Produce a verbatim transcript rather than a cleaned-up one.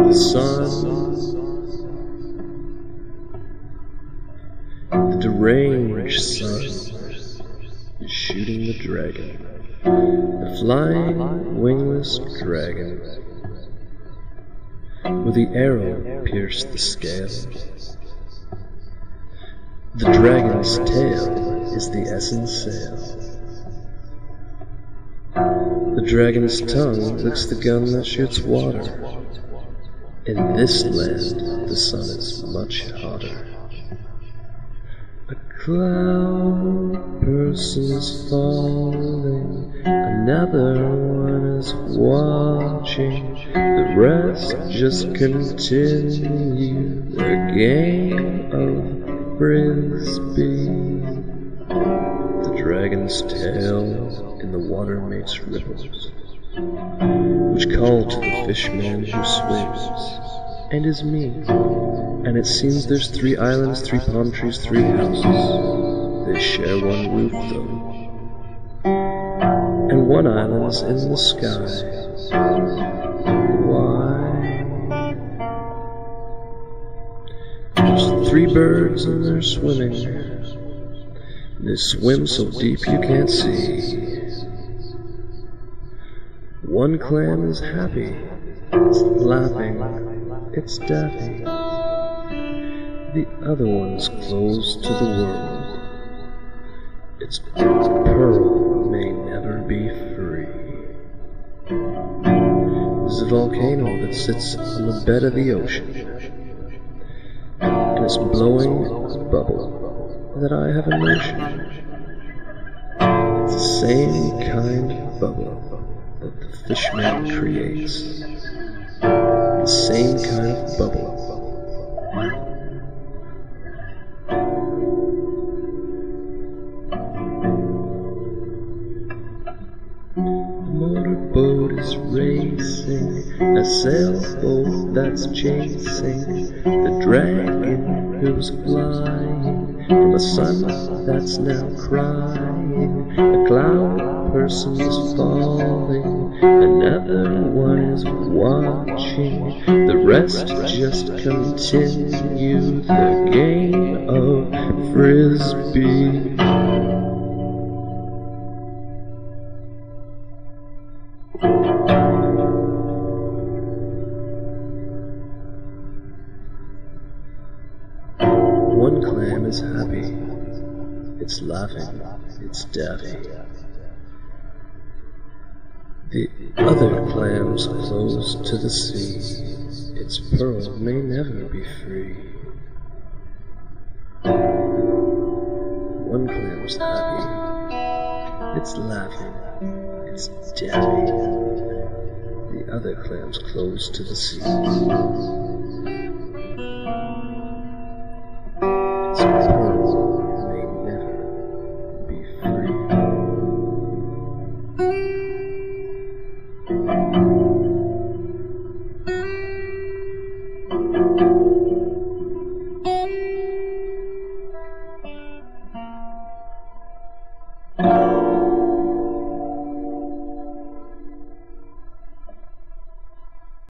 the sun. The deranged sun is shooting the dragon, the flying wingless dragon. Will the arrow pierce the scale? The dragon's tail is the essence sail. The dragon's tongue licks the gun that shoots water. In this land, the sun is much hotter. A cloud person is falling, another one is watching. The rest just continue their game of frisbee. The dragon's tail in the water makes ripples, which call to the fishman who swims, and is me. And it seems there's three islands, three palm trees, three houses. They share one roof though, and one island's in the sky. Why? There's three birds and they're swimming. They swim so deep you can't see. One clam is happy, it's laughing, it's daffy. The other one's closed to the world. Its pearl may never be free. There's a volcano that sits on the bed of the ocean, and it's blowing a bubble that I have a notion. It's the same kind of bubble that the fishman creates. The same kind of bubble. A motorboat is racing, a sailboat that's chasing the dragon who's flying from a sun that's now crying. A cloud person is falling, another one is watching. The rest just continue the game of frisbee. One clam is happy, it's laughing, it's daffy. The other clam's close to the sea, its pearl may never be free. One clam's happy, it's laughing, it's daffy. The other clam's close to the sea.